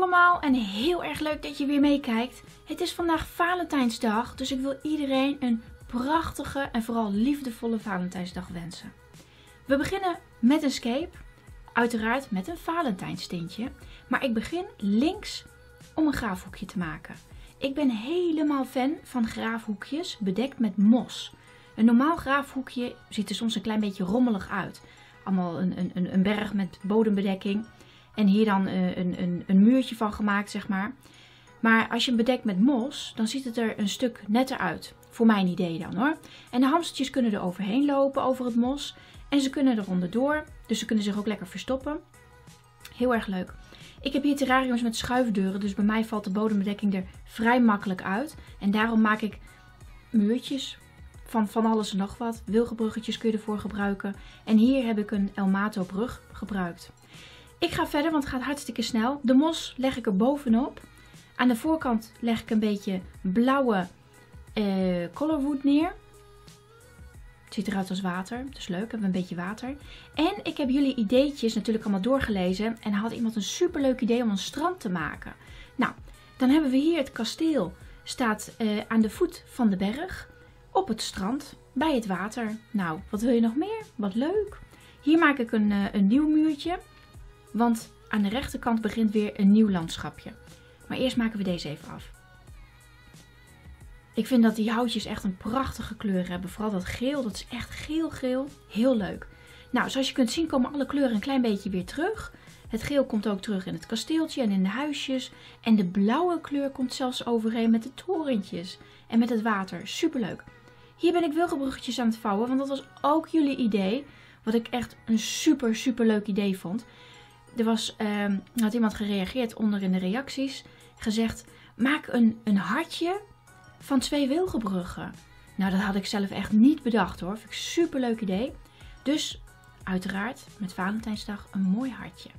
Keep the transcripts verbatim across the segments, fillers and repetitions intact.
allemaal en heel erg leuk dat je weer meekijkt. Het is vandaag Valentijnsdag, dus ik wil iedereen een prachtige en vooral liefdevolle Valentijnsdag wensen. We beginnen met een scape, uiteraard met een Valentijnstintje, maar ik begin links om een graafhoekje te maken. Ik ben helemaal fan van graafhoekjes bedekt met mos. Een normaal graafhoekje ziet er soms een klein beetje rommelig uit. Allemaal een, een, een berg met bodembedekking. En hier dan een, een, een muurtje van gemaakt, zeg maar. Maar als je hem bedekt met mos, dan ziet het er een stuk netter uit. Voor mijn idee dan hoor. En de hamstertjes kunnen er overheen lopen, over het mos. En ze kunnen er onderdoor. Dus ze kunnen zich ook lekker verstoppen. Heel erg leuk. Ik heb hier terrariums met schuifdeuren. Dus bij mij valt de bodembedekking er vrij makkelijk uit. En daarom maak ik muurtjes van van alles en nog wat. Wilgenbruggetjes kun je ervoor gebruiken. En hier heb ik een Elmato brug gebruikt. Ik ga verder, want het gaat hartstikke snel. De mos leg ik er bovenop. Aan de voorkant leg ik een beetje blauwe uh, colorwood neer. Het ziet eruit als water. Dat is leuk. We hebben een beetje water. En ik heb jullie ideetjes natuurlijk allemaal doorgelezen. En had iemand een superleuk idee om een strand te maken. Nou, dan hebben we hier het kasteel. Staat uh, aan de voet van de berg. Op het strand. Bij het water. Nou, wat wil je nog meer? Wat leuk. Hier maak ik een, uh, een nieuw muurtje. Want aan de rechterkant begint weer een nieuw landschapje. Maar eerst maken we deze even af. Ik vind dat die houtjes echt een prachtige kleur hebben. Vooral dat geel, dat is echt geel-geel. Heel leuk. Nou, zoals je kunt zien komen alle kleuren een klein beetje weer terug. Het geel komt ook terug in het kasteeltje en in de huisjes. En de blauwe kleur komt zelfs overeen met de torentjes. En met het water. Superleuk. Hier ben ik wilgenbruggetjes aan het vouwen, want dat was ook jullie idee. Wat ik echt een super, super leuk idee vond. Er was, uh, had iemand gereageerd onder in de reacties. Gezegd, maak een, een hartje van twee wilgenbruggen. Nou, dat had ik zelf echt niet bedacht hoor. Vind ik een super leuk idee. Dus, uiteraard, met Valentijnsdag een mooi hartje.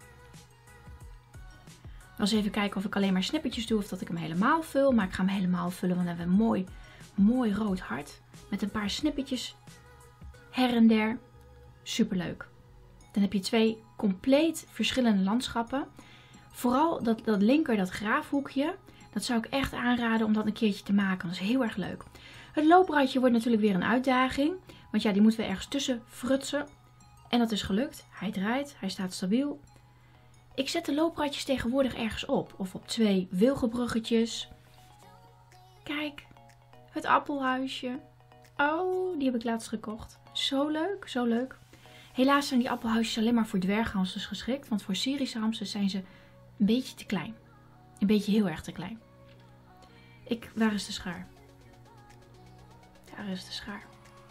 Ik wil eens even kijken of ik alleen maar snippertjes doe of dat ik hem helemaal vul. Maar ik ga hem helemaal vullen, want dan hebben we een mooi, mooi rood hart. Met een paar snippertjes her en der. Super leuk. Dan heb je twee compleet verschillende landschappen. Vooral dat, dat linker, dat graafhoekje. Dat zou ik echt aanraden om dat een keertje te maken. Dat is heel erg leuk. Het loopruitje wordt natuurlijk weer een uitdaging. Want ja, die moeten we ergens tussen frutsen. En dat is gelukt. Hij draait. Hij staat stabiel. Ik zet de loopruitjes tegenwoordig ergens op. Of op twee wilgenbruggetjes. Kijk. Het appelhuisje. Oh, die heb ik laatst gekocht. Zo leuk. Zo leuk. Helaas zijn die appelhuisjes alleen maar voor dwerghamsters geschikt. Want voor Syrische hamsters zijn ze een beetje te klein. Een beetje heel erg te klein. Ik, waar is de schaar? Daar is de schaar.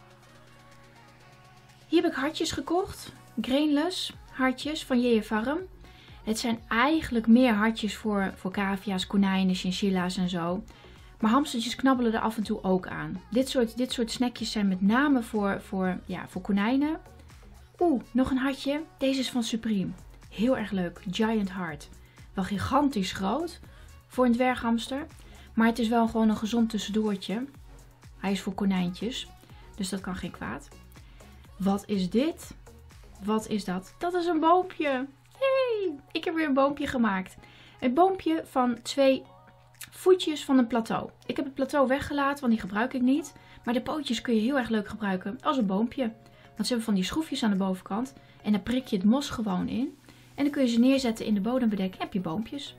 Hier heb ik hartjes gekocht. Grainless hartjes van J J Farm. Het zijn eigenlijk meer hartjes voor, voor cavia's, konijnen, chinchilla's en zo. Maar hamstertjes knabbelen er af en toe ook aan. Dit soort, dit soort snackjes zijn met name voor, voor, ja, voor konijnen. Oeh, nog een hartje. Deze is van Supreme. Heel erg leuk. Giant Heart. Wel gigantisch groot voor een dwerghamster. Maar het is wel gewoon een gezond tussendoortje. Hij is voor konijntjes. Dus dat kan geen kwaad. Wat is dit? Wat is dat? Dat is een boompje. Hey, ik heb weer een boompje gemaakt. Een boompje van twee voetjes van een plateau. Ik heb het plateau weggelaten, want die gebruik ik niet. Maar de pootjes kun je heel erg leuk gebruiken als een boompje. Want ze hebben van die schroefjes aan de bovenkant. En dan prik je het mos gewoon in. En dan kun je ze neerzetten in de bodembedekking. En heb je boompjes.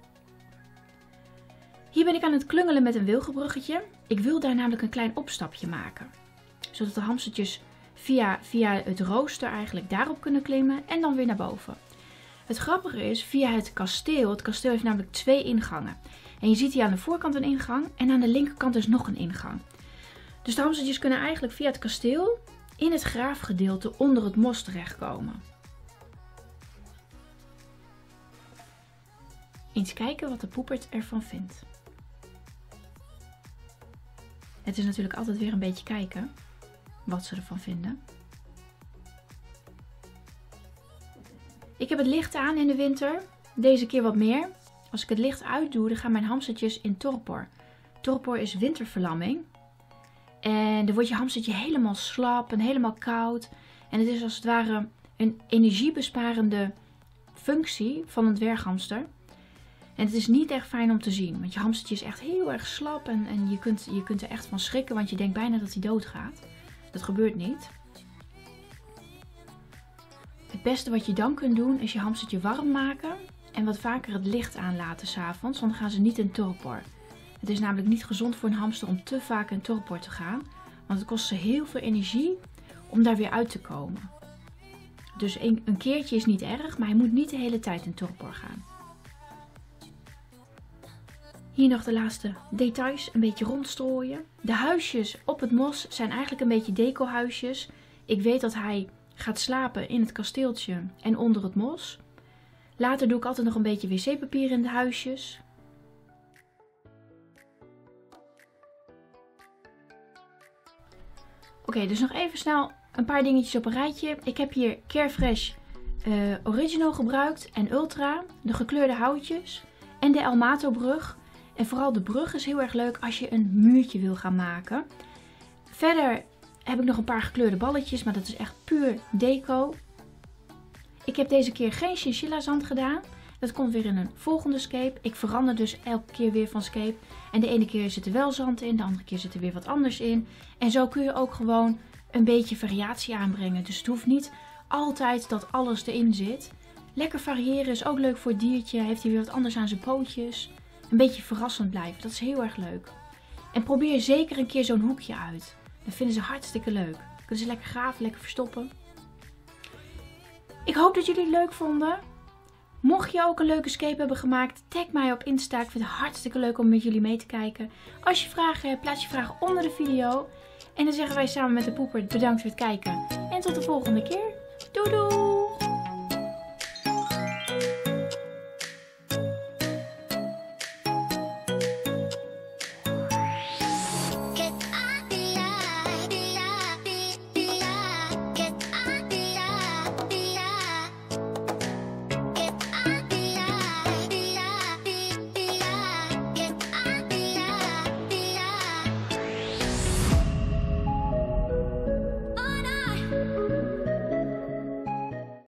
Hier ben ik aan het klungelen met een wilgenbruggetje. Ik wil daar namelijk een klein opstapje maken. Zodat de hamstertjes via, via het rooster eigenlijk daarop kunnen klimmen. En dan weer naar boven. Het grappige is, via het kasteel. Het kasteel heeft namelijk twee ingangen. En je ziet hier aan de voorkant een ingang. En aan de linkerkant dus nog een ingang. Dus de hamstertjes kunnen eigenlijk via het kasteel in het graafgedeelte onder het mos terechtkomen. Eens kijken wat de poepert ervan vindt. Het is natuurlijk altijd weer een beetje kijken wat ze ervan vinden. Ik heb het licht aan in de winter. Deze keer wat meer. Als ik het licht uitdoe, dan gaan mijn hamstertjes in torpor. Torpor is winterverlamming. En dan wordt je hamstertje helemaal slap en helemaal koud. En het is als het ware een energiebesparende functie van een dwerghamster. En het is niet echt fijn om te zien. Want je hamstertje is echt heel erg slap. En, en je, kunt, je kunt er echt van schrikken. Want je denkt bijna dat hij doodgaat. Dat gebeurt niet. Het beste wat je dan kunt doen is je hamstertje warm maken. En wat vaker het licht aanlaten 's avonds. Want dan gaan ze niet in torpor. Het is namelijk niet gezond voor een hamster om te vaak in torpor te gaan. Want het kost ze heel veel energie om daar weer uit te komen. Dus een, een keertje is niet erg. Maar hij moet niet de hele tijd in torpor gaan. Hier nog de laatste details, een beetje rondstrooien. De huisjes op het mos zijn eigenlijk een beetje decohuisjes. Ik weet dat hij gaat slapen in het kasteeltje en onder het mos. Later doe ik altijd nog een beetje wc-papier in de huisjes. Oké, okay, dus nog even snel een paar dingetjes op een rijtje. Ik heb hier Carefresh uh, Original gebruikt en Ultra, de gekleurde houtjes en de Elmato brug. En vooral de brug is heel erg leuk als je een muurtje wil gaan maken. Verder heb ik nog een paar gekleurde balletjes, maar dat is echt puur deco. Ik heb deze keer geen chinchilla zand gedaan. Dat komt weer in een volgende scape. Ik verander dus elke keer weer van scape. En de ene keer zit er wel zand in, de andere keer zit er weer wat anders in. En zo kun je ook gewoon een beetje variatie aanbrengen. Dus het hoeft niet altijd dat alles erin zit. Lekker variëren is ook leuk voor het diertje. Heeft hij weer wat anders aan zijn pootjes. Een beetje verrassend blijven, dat is heel erg leuk. En probeer zeker een keer zo'n hoekje uit. Dat vinden ze hartstikke leuk. Kunnen ze lekker graven, lekker verstoppen. Ik hoop dat jullie het leuk vonden. Mocht je ook een leuke scape hebben gemaakt, tag mij op Insta. Ik vind het hartstikke leuk om met jullie mee te kijken. Als je vragen hebt, plaats je vragen onder de video. En dan zeggen wij samen met de poeper bedankt voor het kijken. En tot de volgende keer. Doei doei!